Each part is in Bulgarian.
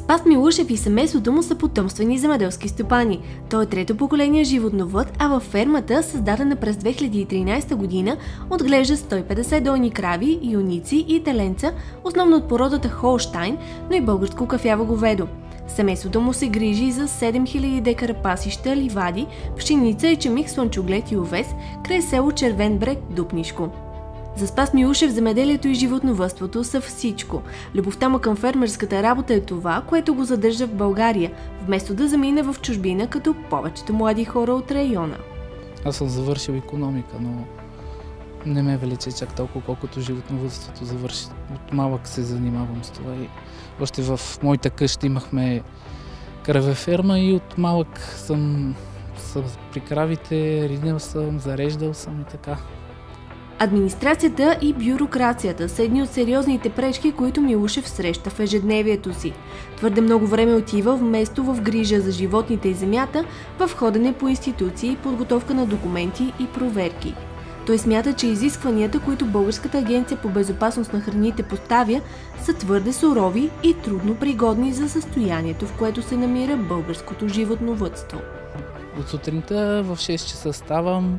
Спас Милушев и семейството му са потомствени земеделски стопани. Той е трето поколение животновъд, а във фермата, създадена през 2013 година, отглежда 150 дойни крави, юници и теленца, основно от породата Холштайн, но и българско кафяво говедо. Семейството му се грижи за 7000 декара пасища, ливади, пшеница, ечемик, слънчоглед и овес край село Червен брег, Дупнишко. За Спас Милушев земеделието и животновъдството са всичко. Любовта му към фермерската работа е това, което го задържа в България, вместо да замине в чужбина, като повечето млади хора от района. Аз съм завършил икономика, но не ме величи чак толкова, колкото животновъдството завърши. От малък се занимавам с това и още в моята къща имахме кравеферма и от малък съм при кравите, риднил съм, зареждал съм и така. Администрацията и бюрокрацията са едни от сериозните пречки, които Милушев среща в ежедневието си. Твърде много време отива вместо в грижа за животните и земята, в ходене по институции, подготовка на документи и проверки. Той смята, че изискванията, които Българската агенция по безопасност на храните поставя, са твърде сурови и трудно пригодни за състоянието, в което се намира българското животновъдство. От сутринта в 6 часа ставам,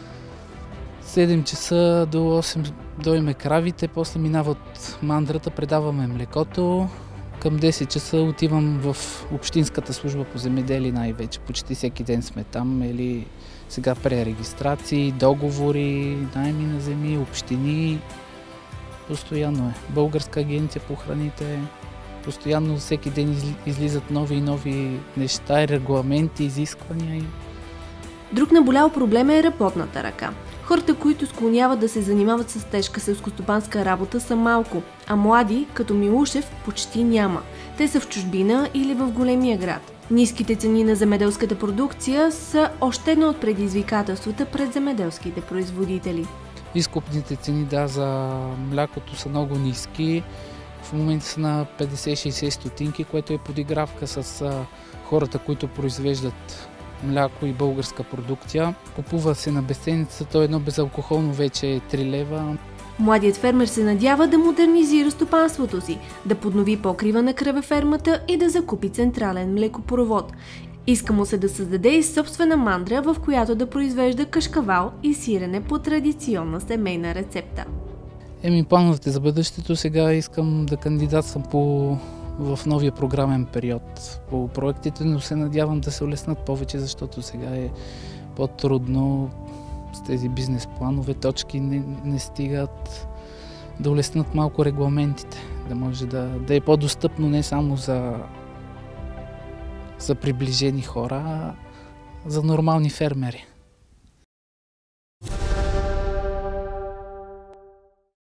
7 часа до 8 дойме кравите, после минава от мандрата, предаваме млекото. Към 10 часа отивам в общинската служба по земеделие най-вече. Почти всеки ден сме там, или сега пререгистрации, договори, найми на земи, общини. Постоянно е. Българска агенция по храните. Постоянно всеки ден излизат нови и нови неща, регламенти, изисквания. Друг наболял проблем е работната ръка. Хората, които склоняват да се занимават с тежка селскостопанска работа, са малко, а млади, като Милушев, почти няма. Те са в чужбина или в големия град. Ниските цени на земеделската продукция са още едно от предизвикателствата пред земеделските производители. Изкупните цени за млякото са много ниски. В момента са на 50-60 стотинки, което е подигравка с хората, които произвеждат мляко и българска продукция. Купува се на безценица, то едно безалкохолно вече е 3 лева. Младият фермер се надява да модернизира стопанството си, да поднови покрива на кравефермата и да закупи централен млекопровод. Иска му се да създаде и собствена мандра, в която да произвежда кашкавал и сирене по традиционна семейна рецепта. Плановете за бъдещето, сега искам да кандидатствам в новия програмен период по проектите, но се надявам да се улеснат повече, защото сега е по-трудно с тези бизнес планове, точки не стигат, да улеснат малко регламентите, да може да е по-достъпно не само за приближени хора, а за нормални фермери.